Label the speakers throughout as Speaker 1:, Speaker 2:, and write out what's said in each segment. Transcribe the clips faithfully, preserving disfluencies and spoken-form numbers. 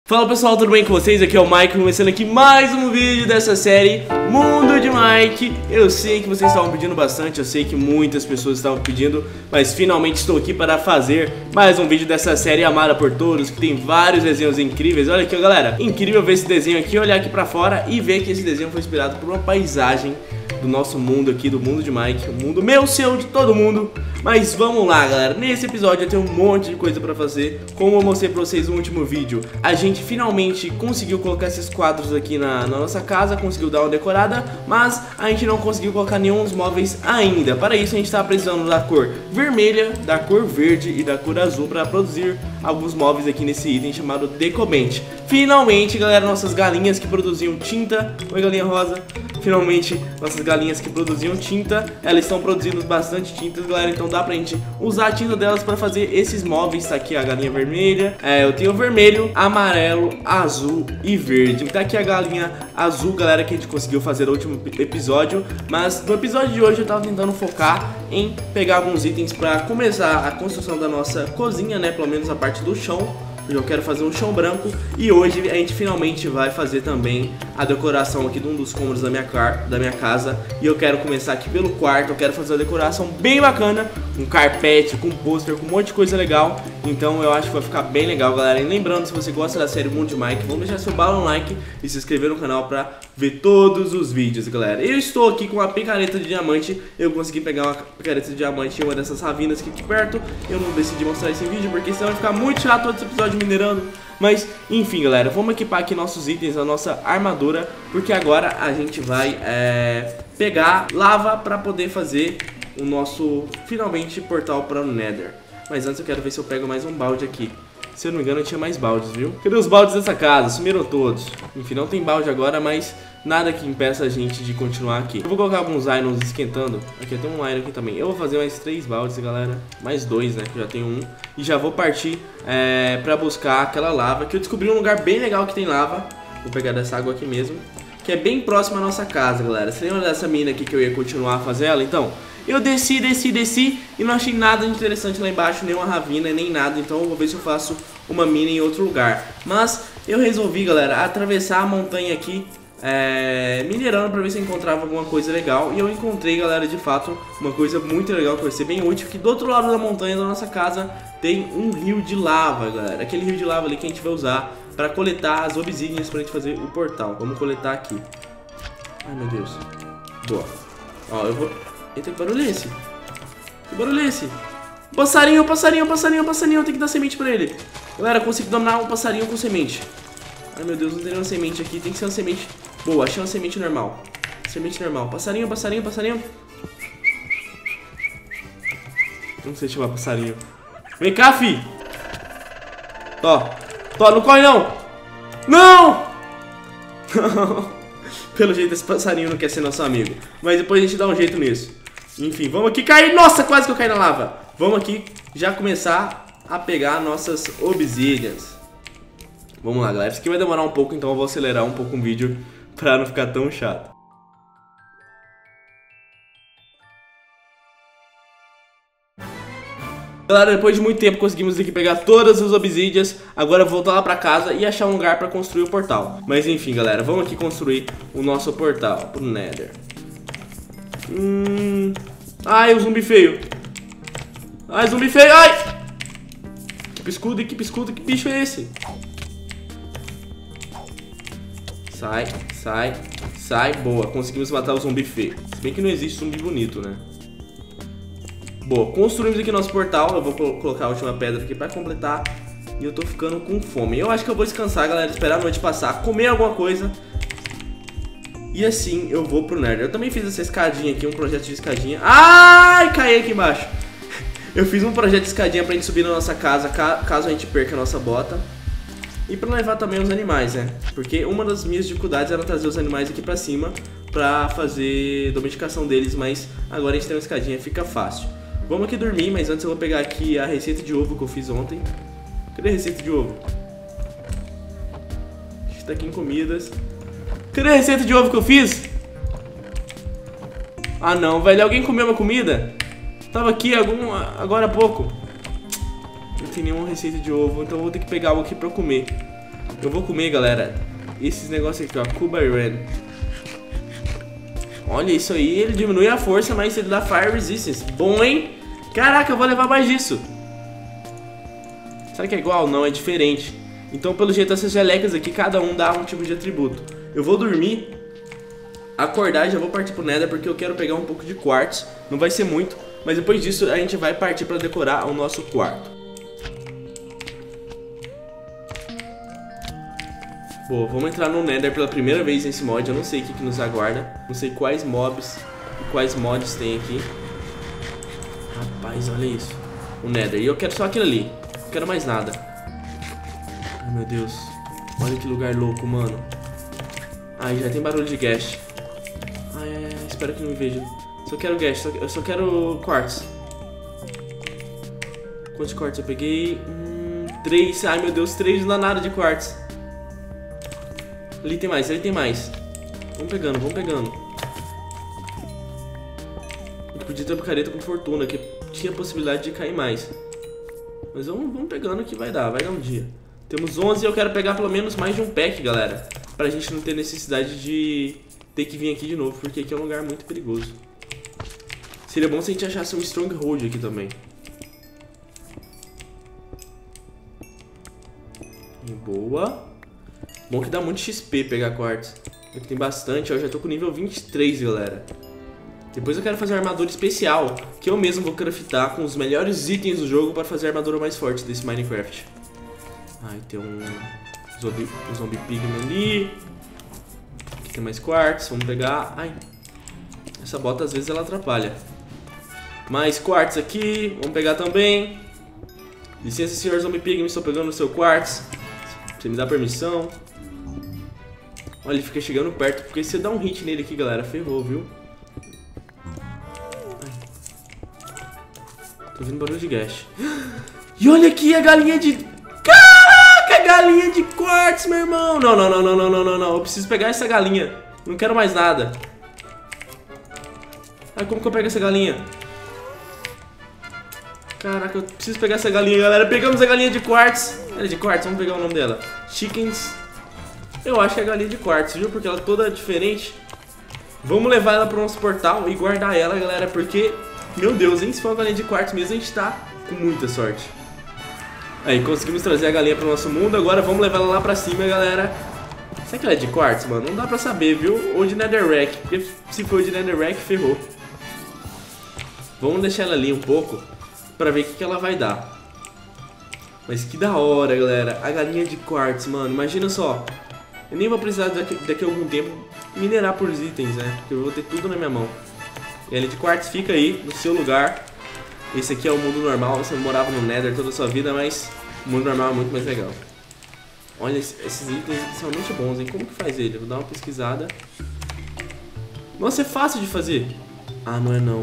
Speaker 1: Fala pessoal, tudo bem com vocês? Aqui é o Mike, começando aqui mais um vídeo dessa série Mundo de Mike. Eu sei que vocês estavam pedindo bastante, eu sei que muitas pessoas estavam pedindo, mas finalmente estou aqui para fazer mais um vídeo dessa série amada por todos, que tem vários desenhos incríveis. Olha aqui, galera, incrível ver esse desenho aqui, olhar aqui pra fora e ver que esse desenho foi inspirado por uma paisagem do nosso mundo aqui, do mundo de Mike, o mundo meu, seu, de todo mundo. Mas vamos lá, galera, nesse episódio eu tenho um monte de coisa pra fazer. Como eu mostrei pra vocês no último vídeo, a gente finalmente conseguiu colocar esses quadros aqui na, na nossa casa, conseguiu dar uma decorada, mas a gente não conseguiu colocar nenhum dos móveis ainda. Para isso a gente tá precisando da cor vermelha, da cor verde e da cor azul para produzir alguns móveis aqui nesse item chamado Decobente. Finalmente, galera, nossas galinhas que produziam tinta, oi galinha rosa, finalmente nossas galinhas que produziam tinta, elas estão produzindo bastante tintas, galera, então dá pra gente usar a tinta delas pra fazer esses móveis. Tá aqui a galinha vermelha, é, eu tenho vermelho, amarelo, azul e verde. Tá aqui a galinha azul, galera, que a gente conseguiu fazer no último episódio, mas no episódio de hoje eu tava tentando focar em pegar alguns itens pra começar a construção da nossa cozinha, né, pelo menos a parte do chão. Eu quero fazer um chão branco e hoje a gente finalmente vai fazer também a decoração aqui de um dos cômodos da minha, car da minha casa. E eu quero começar aqui pelo quarto, eu quero fazer uma decoração bem bacana, um carpete, com pôster, com um monte de coisa legal. Então eu acho que vai ficar bem legal, galera. E lembrando, se você gosta da série Mundo de Mike, vamos deixar seu bala no like e se inscrever no canal pra ver todos os vídeos, galera. Eu estou aqui com uma picareta de diamante, eu consegui pegar uma picareta de diamante em uma dessas ravinas aqui perto. Eu não decidi mostrar esse vídeo porque senão vai ficar muito chato todo esse episódio minerando. Mas, enfim, galera, vamos equipar aqui nossos itens, a nossa armadura, porque agora a gente vai é, pegar lava pra poder fazer o nosso, finalmente, portal para o Nether. Mas antes eu quero ver se eu pego mais um balde aqui. Se eu não me engano eu tinha mais baldes, viu? Cadê os baldes dessa casa? Sumiram todos. Enfim, não tem balde agora, mas nada que impeça a gente de continuar aqui. Eu vou colocar alguns irons esquentando. Aqui tem um iron aqui também. Eu vou fazer mais três baldes, galera. Mais dois, né? Que eu já tenho um. E já vou partir é, pra buscar aquela lava, que eu descobri um lugar bem legal que tem lava. Vou pegar dessa água aqui mesmo, que é bem próximo à nossa casa, galera. Você lembra dessa mina aqui que eu ia continuar a fazer ela? Então, eu desci, desci, desci e não achei nada de interessante lá embaixo, nem uma ravina, nem nada. Então eu vou ver se eu faço uma mina em outro lugar. Mas eu resolvi, galera, atravessar a montanha aqui, é, minerando pra ver se eu encontrava alguma coisa legal. E eu encontrei, galera, de fato, uma coisa muito legal que vai ser bem útil, que do outro lado da montanha da nossa casa tem um rio de lava, galera. Aquele rio de lava ali que a gente vai usar pra coletar as obsidians pra gente fazer o portal. Vamos coletar aqui. Ai, meu Deus. Boa. Ó, eu vou... Eita, que barulho é esse? Que barulho é esse? Passarinho, passarinho, passarinho, passarinho. Tem que dar semente pra ele. Galera, consigo dominar um passarinho com semente. Ai, meu Deus, não tem nenhuma semente aqui. Tem que ser uma semente... Boa, achei uma semente normal. Semente normal. Passarinho, passarinho, passarinho. Não sei chamar passarinho. Vem cá, fi. Tó. Tó, não corre não. Não! Pelo jeito esse passarinho não quer ser nosso amigo, mas depois a gente dá um jeito nisso. Enfim, vamos aqui cair. Nossa, quase que eu caí na lava. Vamos aqui já começar a pegar nossas obsidians. Vamos lá, galera. Isso aqui vai demorar um pouco, então eu vou acelerar um pouco o vídeo pra não ficar tão chato. Galera, depois de muito tempo conseguimos aqui pegar todas as obsidians. Agora eu vou voltar lá pra casa e achar um lugar pra construir o portal. Mas enfim, galera, vamos aqui construir o nosso portal pro Nether. Hum... Ai, o zumbi feio. Ai, zumbi feio, ai! Que escudo, que escudo, que bicho é esse? Sai, sai, sai. Boa, conseguimos matar o zumbi feio. Se bem que não existe zumbi bonito, né? Boa, construímos aqui nosso portal. Eu vou colocar a última pedra aqui pra completar. E eu tô ficando com fome. Eu acho que eu vou descansar, galera, esperar a noite passar, comer alguma coisa. E assim eu vou pro Nether. Eu também fiz essa escadinha aqui, um projeto de escadinha. Ai, caí aqui embaixo. Eu fiz um projeto de escadinha pra gente subir na nossa casa, caso a gente perca a nossa bota. E pra levar também os animais, né? Porque uma das minhas dificuldades era trazer os animais aqui pra cima pra fazer domesticação deles. Mas agora a gente tem uma escadinha, fica fácil. Vamos aqui dormir, mas antes eu vou pegar aqui a receita de ovo que eu fiz ontem. Cadê a receita de ovo? Acho que tá aqui em comidas. Cadê a receita de ovo que eu fiz? Ah não, velho, alguém comeu uma comida? Tava aqui algum, agora há pouco. Não tem nenhuma receita de ovo, então eu vou ter que pegar algo aqui pra eu comer. Eu vou comer, galera, esses negócios aqui, ó, Kubaran. Olha isso aí, ele diminui a força, mas ele dá Fire Resistance. Bom, hein? Caraca, eu vou levar mais disso. Será que é igual? Não, é diferente. Então, pelo jeito, essas gelecas aqui, cada um dá um tipo de atributo. Eu vou dormir, acordar e já vou partir pro Nether, porque eu quero pegar um pouco de quartzo. Não vai ser muito, mas depois disso a gente vai partir pra decorar o nosso quarto. Boa, vamos entrar no Nether pela primeira vez nesse mod. Eu não sei o que, que nos aguarda. Não sei quais mobs e quais mods tem aqui. Rapaz, olha isso. O Nether. E eu quero só aquilo ali. Não quero mais nada. Ai, meu Deus. Olha que lugar louco, mano. Ai, já tem barulho de ghast. Ai, ai, ai. Espero que não me veja. Só quero ghast. Só, eu só quero quartz. Quantos quartz eu peguei? Hum, três. Ai, meu Deus. Três não dá nada de quartz. Ali tem mais, ali tem mais. Vamos pegando, vamos pegando. Eu podia ter uma picareta com fortuna, que tinha a possibilidade de cair mais. Mas vamos, vamos pegando que vai dar, vai dar um dia. Temos onze e eu quero pegar pelo menos mais de um pack, galera. Pra gente não ter necessidade de ter que vir aqui de novo, porque aqui é um lugar muito perigoso. Seria bom se a gente achasse um stronghold aqui também. E boa. Bom que dá muito X P pegar quartzo. Aqui tem bastante, ó, eu já tô com nível vinte e três, galera. Depois eu quero fazer uma armadura especial, que eu mesmo vou craftar com os melhores itens do jogo para fazer a armadura mais forte desse Minecraft. Ai, tem um zombie, um zombie pigman ali. Aqui tem mais quartzo, vamos pegar. Ai, essa bota às vezes ela atrapalha. Mais quartzo aqui, vamos pegar também. Licença, senhor zombie pigman, estou pegando o seu quartzo. Você me dá permissão. Olha, ele fica chegando perto, porque se você dá um hit nele aqui, galera, ferrou, viu? Ai. Tô ouvindo barulho de ghast. E olha aqui a galinha de... Caraca, galinha de quartzo, meu irmão. Não, não, não, não, não, não, não, não. Eu preciso pegar essa galinha. Não quero mais nada. Ai, como que eu pego essa galinha? Caraca, eu preciso pegar essa galinha, galera. Pegamos a galinha de quartzo. Ela é de quartzo, vamos pegar o nome dela. Chickens. Eu acho que é a galinha de quartzo, viu? Porque ela é toda diferente. Vamos levar ela pro nosso portal e guardar ela, galera. Porque, meu Deus, hein? Se for uma galinha de quartzo mesmo, a gente tá com muita sorte. Aí, conseguimos trazer a galinha pro nosso mundo. Agora vamos levar ela lá pra cima, galera. Será que ela é de quartzo, mano? Não dá pra saber, viu? Ou de netherrack. Porque se for de netherrack, ferrou. Vamos deixar ela ali um pouco pra ver o que, que ela vai dar. Mas que da hora, galera. A galinha de quartzo, mano. Imagina só. Eu nem vou precisar daqui, daqui a algum tempo minerar por itens, né? Porque eu vou ter tudo na minha mão. Galinha de quartzo fica aí, no seu lugar. Esse aqui é o mundo normal. Você morava no Nether toda a sua vida, mas o mundo normal é muito mais legal. Olha, esses itens são muito bons, hein? Como que faz ele? Vou dar uma pesquisada. Nossa, é fácil de fazer. Ah, não é não.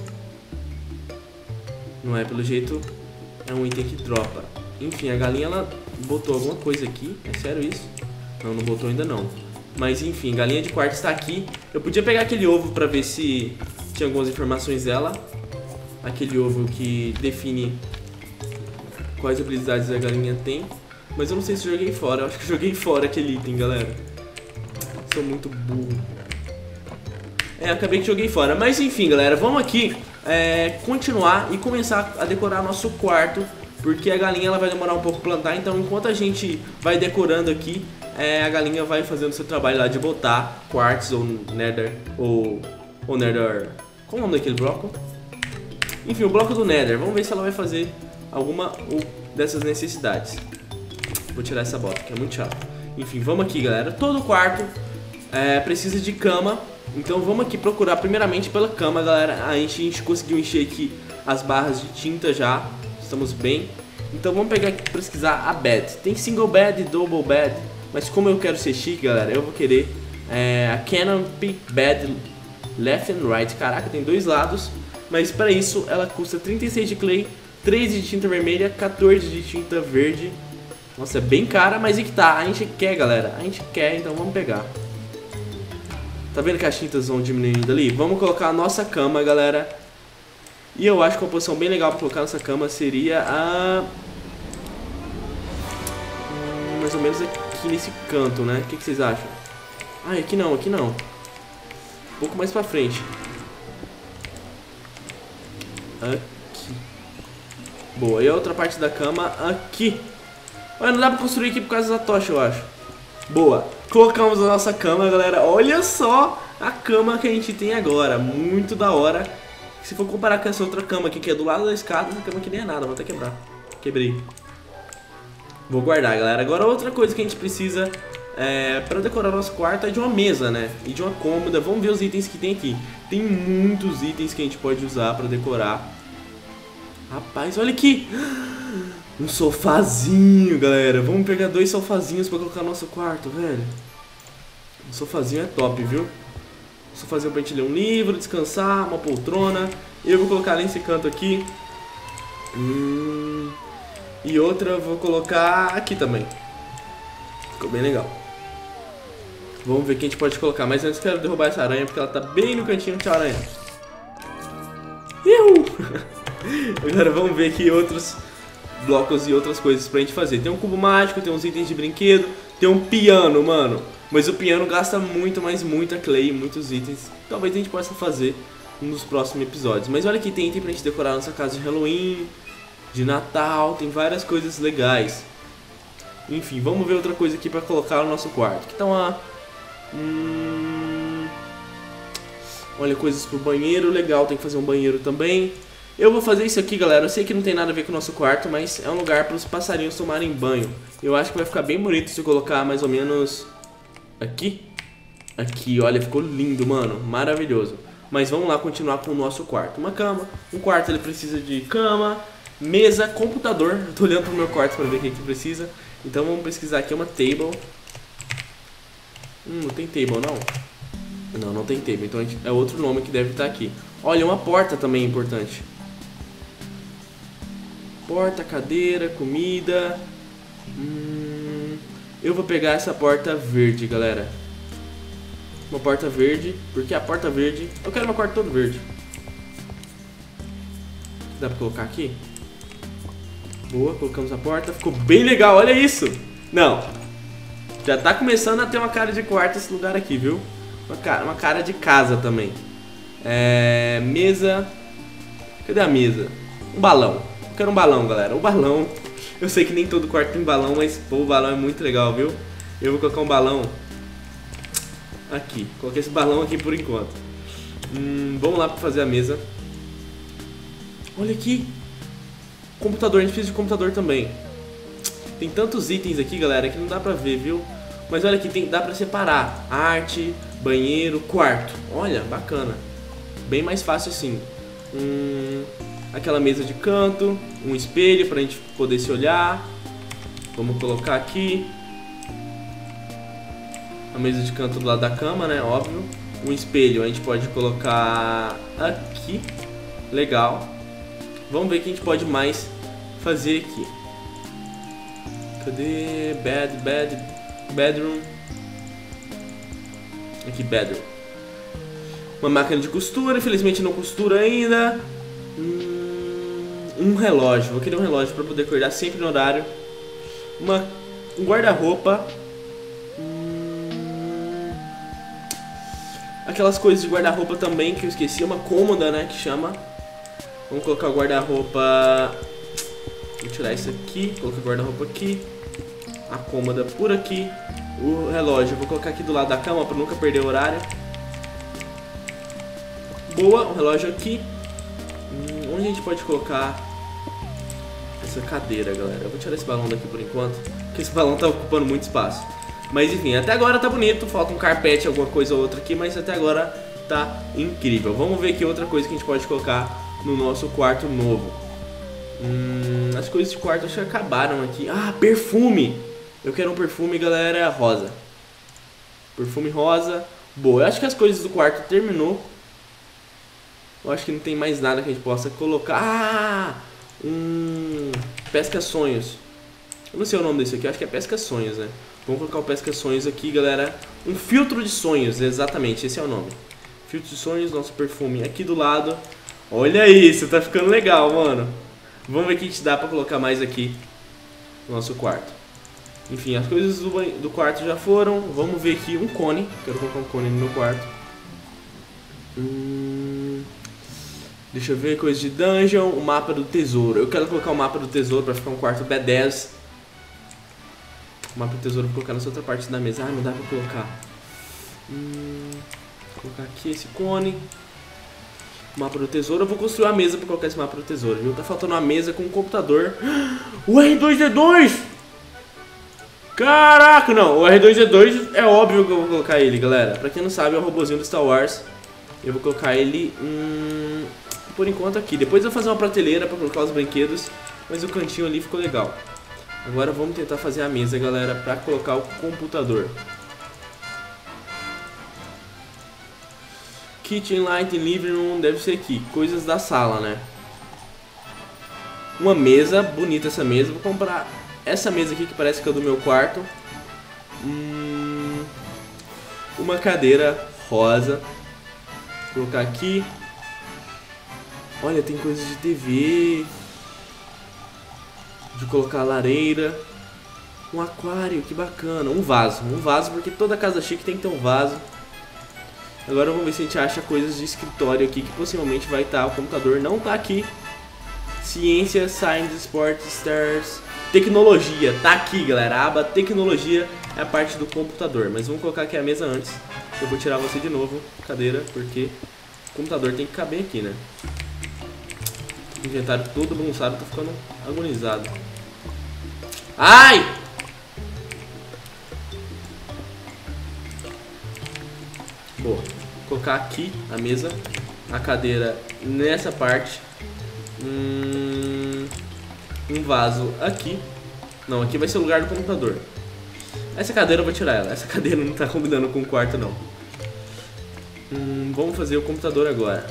Speaker 1: Não é, pelo jeito é um item que dropa. Enfim, a galinha ela botou alguma coisa aqui. É sério isso? Não, não botou ainda não. Mas enfim, galinha de quartzo está aqui. Eu podia pegar aquele ovo pra ver se tinha algumas informações dela. Aquele ovo que define quais habilidades a galinha tem. Mas eu não sei se eu joguei fora. Eu acho que eu joguei fora aquele item, galera. Sou muito burro. É, acabei que joguei fora. Mas enfim, galera, vamos aqui é, continuar e começar a decorar nosso quarto. Porque a galinha ela vai demorar um pouco pra plantar. Então enquanto a gente vai decorando aqui, é, a galinha vai fazendo o seu trabalho lá de botar quartzo ou nether. Ou, ou nether... Qual o nome daquele bloco? Enfim, o bloco do nether. Vamos ver se ela vai fazer alguma dessas necessidades. Vou tirar essa bota, que é muito chato. Enfim, vamos aqui, galera. Todo quarto é, precisa de cama. Então vamos aqui procurar primeiramente pela cama, galera. A gente, a gente conseguiu encher aqui as barras de tinta já. Estamos bem. Então vamos pegar aqui, pesquisar a bed. Tem single bed e double bed. Mas como eu quero ser chique, galera, eu vou querer é, a canopy bed left and right. Caraca, tem dois lados. Mas para isso ela custa trinta e seis de clay, treze de tinta vermelha, quatorze de tinta verde. Nossa, é bem cara, mas é que tá. A gente quer, galera. A gente quer, então vamos pegar. Tá vendo que as tintas vão diminuindo ali? Vamos colocar a nossa cama, galera. E eu acho que uma posição bem legal pra colocar nessa cama seria a... Hum, mais ou menos aqui. aqui nesse canto, né? O que, que vocês acham? Ah, aqui não, aqui não. Um pouco mais pra frente. Aqui. Boa, e a outra parte da cama aqui. Olha, não dá pra construir aqui por causa da tocha, eu acho. Boa, colocamos a nossa cama, galera. Olha só a cama que a gente tem agora. Muito da hora. Se for comparar com essa outra cama aqui, que é do lado da escada, essa cama aqui nem é nada, vou até quebrar. Quebrei. Vou guardar, galera. Agora outra coisa que a gente precisa é, pra decorar nosso quarto é de uma mesa, né? E de uma cômoda. Vamos ver os itens que tem aqui. Tem muitos itens que a gente pode usar pra decorar. Rapaz, olha aqui. Um sofazinho, galera. Vamos pegar dois sofazinhos pra colocar no nosso quarto, velho. Um sofazinho é top, viu? Um sofazinho pra gente ler um livro, descansar, uma poltrona. Eu vou colocar nesse canto aqui. Hum... E outra eu vou colocar aqui também. Ficou bem legal. Vamos ver o que a gente pode colocar. Mas antes quero derrubar essa aranha, porque ela tá bem no cantinho. Tchau, aranha. Iu! Agora vamos ver aqui outros blocos e outras coisas pra gente fazer. Tem um cubo mágico, tem uns itens de brinquedo. Tem um piano, mano. Mas o piano gasta muito, mas muita clay, muitos itens. Talvez a gente possa fazer nos próximos episódios. Mas olha aqui, tem item pra gente decorar nossa casa de Halloween, de Natal. Tem várias coisas legais. Enfim, vamos ver outra coisa aqui pra colocar no nosso quarto. Que tá uma... Hum... Olha, coisas pro banheiro, legal, tem que fazer um banheiro também. Eu vou fazer isso aqui, galera, eu sei que não tem nada a ver com o nosso quarto, mas é um lugar para os passarinhos tomarem banho. Eu acho que vai ficar bem bonito se eu colocar mais ou menos aqui. Aqui, olha, ficou lindo, mano, maravilhoso. Mas vamos lá continuar com o nosso quarto. Uma cama, um quarto ele precisa de cama, mesa, computador. Eu tô olhando pro meu quarto para ver o que que precisa. Então vamos pesquisar aqui uma table. Hum, não tem table não. Não, não tem table, então é outro nome que deve estar aqui. Olha, uma porta também é importante. Porta, cadeira, comida. Hum, eu vou pegar essa porta verde, galera. Uma porta verde, porque a porta verde... Eu quero uma porta toda verde. Dá pra colocar aqui? Boa, colocamos a porta. Ficou bem legal, olha isso. Não, já tá começando a ter uma cara de quarto esse lugar aqui, viu? Uma cara, uma cara de casa também. É, mesa. Cadê a mesa? Um balão. Eu quero um balão, galera. Um balão. Eu sei que nem todo quarto tem balão, mas pô, o balão é muito legal, viu? Eu vou colocar um balão aqui. Coloquei esse balão aqui por enquanto. Hum, vamos lá pra fazer a mesa. Olha aqui. Computador, a gente precisa de computador também. Tem tantos itens aqui, galera, que não dá pra ver, viu? Mas olha aqui, tem, dá pra separar arte, banheiro, quarto. Olha, bacana. Bem mais fácil assim. Hum, aquela mesa de canto, um espelho pra gente poder se olhar. Vamos colocar aqui. A mesa de canto do lado da cama, né? Óbvio. Um espelho a gente pode colocar aqui. Legal. Vamos ver o que a gente pode mais fazer aqui. Cadê? Bed, bed, bedroom. Aqui, bedroom. Uma máquina de costura, infelizmente não costura ainda. Hum, um relógio, vou querer um relógio para poder acordar sempre no horário. Uma, um guarda-roupa. Hum, aquelas coisas de guarda-roupa também que eu esqueci, uma cômoda, né, que chama. Vamos colocar o guarda-roupa. Vou tirar isso aqui, colocar o guarda-roupa aqui. A cômoda por aqui. O relógio, vou colocar aqui do lado da cama para nunca perder o horário. Boa, o relógio aqui. Hum, onde a gente pode colocar essa cadeira, galera? Eu vou tirar esse balão daqui por enquanto, porque esse balão tá ocupando muito espaço. Mas enfim, até agora tá bonito. Falta um carpete, alguma coisa ou outra aqui, mas até agora tá incrível. Vamos ver aqui outra coisa que a gente pode colocar no nosso quarto novo. Hum, as coisas de quarto acho que acabaram aqui. Ah, perfume! Eu quero um perfume, galera, rosa. Perfume rosa. Boa, eu acho que as coisas do quarto terminou. Eu acho que não tem mais nada que a gente possa colocar. Ah! Um... Pesca-sonhos. Eu não sei o nome desse aqui, eu acho que é pesca-sonhos, né? Vamos colocar o pesca-sonhos aqui, galera. Um filtro de sonhos, exatamente, esse é o nome. Filtro de sonhos, nosso perfume aqui do lado. Olha isso, tá ficando legal, mano. Vamos ver o que a gente dá pra colocar mais aqui no nosso quarto. Enfim, as coisas do, do quarto já foram. Vamos ver aqui um cone. Quero colocar um cone no meu quarto. Hum, deixa eu ver, coisa de dungeon. O mapa do tesouro. Eu quero colocar o mapa do tesouro pra ficar um quarto B dez. O mapa do tesouro eu vou colocar nessa outra parte da mesa. Ah, não dá pra colocar. Hum, vou colocar aqui esse cone. Mapa do tesouro. Eu vou construir uma mesa pra colocar esse mapa do tesouro, viu? Tá faltando uma mesa com um computador. O R dois D dois! Caraca, não. O R dois D dois é óbvio que eu vou colocar ele, galera. Pra quem não sabe, é o robozinho do Star Wars. Eu vou colocar ele hum, por enquanto aqui. Depois eu vou fazer uma prateleira pra colocar os brinquedos. Mas o cantinho ali ficou legal. Agora vamos tentar fazer a mesa, galera, pra colocar o computador. Kitchen, light, living room, deve ser aqui. Coisas da sala, né? Uma mesa, bonita essa mesa. Vou comprar essa mesa aqui que parece que é do meu quarto. Hum, uma cadeira rosa. Vou colocar aqui. Olha, tem coisas de T V. De colocar lareira. Um aquário, que bacana. Um vaso, um vaso, porque toda casa chique tem que ter um vaso. Agora vamos ver se a gente acha coisas de escritório aqui, que possivelmente vai estar. O computador não está aqui. Ciência, Science, Sports, Stars, Tecnologia, tá aqui, galera. A aba Tecnologia é a parte do computador. Mas vamos colocar aqui a mesa antes. Eu vou tirar você de novo, cadeira, porque o computador tem que caber aqui, né? O inventário todo bagunçado, tá ficando agonizado. Ai! Boa, vou colocar aqui a mesa, a cadeira nessa parte, hum, um vaso aqui. Não, aqui vai ser o lugar do computador. Essa cadeira eu vou tirar ela, essa cadeira não tá combinando com o quarto não. hum, Vamos fazer o computador agora.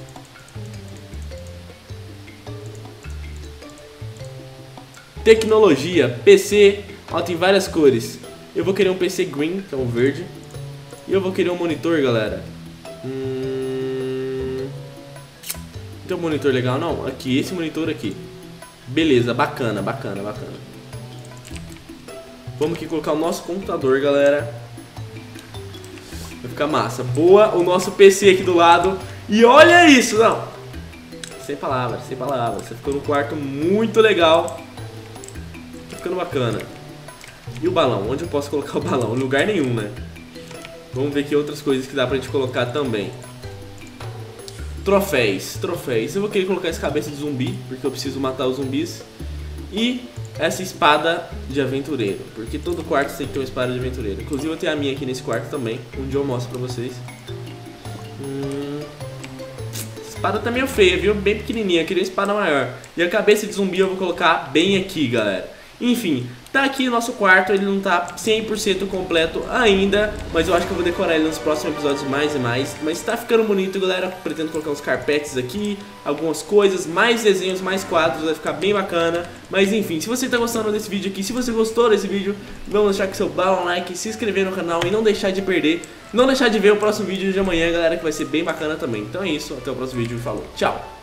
Speaker 1: Tecnologia, P C, ó, tem várias cores. Eu vou querer um P C green, que é um verde. E eu vou querer um monitor, galera. Hum... Tem um monitor legal? Não, aqui, esse monitor aqui. Beleza, bacana, bacana, bacana. Vamos aqui colocar o nosso computador, galera. Vai ficar massa. Boa, o nosso P C aqui do lado. E olha isso, não. Sem palavras, sem palavras. Você ficou num quarto muito legal. Tá ficando bacana. E o balão? Onde eu posso colocar o balão? Em lugar nenhum, né? Vamos ver aqui outras coisas que dá pra gente colocar também. Troféus, troféus. Eu vou querer colocar essa cabeça de zumbi, porque eu preciso matar os zumbis. E essa espada de aventureiro, porque todo quarto tem que ter uma espada de aventureiro. Inclusive eu tenho a minha aqui nesse quarto também. Um dia eu mostro pra vocês. hum... Essa espada tá meio feia, viu? Bem pequenininha, eu queria uma espada maior. E a cabeça de zumbi eu vou colocar bem aqui, galera. Enfim, tá aqui o nosso quarto, ele não tá cem por cento completo ainda, mas eu acho que eu vou decorar ele nos próximos episódios mais e mais. Mas tá ficando bonito, galera. Pretendo colocar uns carpetes aqui, algumas coisas, mais desenhos, mais quadros, vai ficar bem bacana. Mas enfim, se você tá gostando desse vídeo aqui, se você gostou desse vídeo, não deixar que seu bala um like, se inscrever no canal e não deixar de perder, não deixar de ver o próximo vídeo de amanhã, galera, que vai ser bem bacana também. Então é isso, até o próximo vídeo e falou, tchau!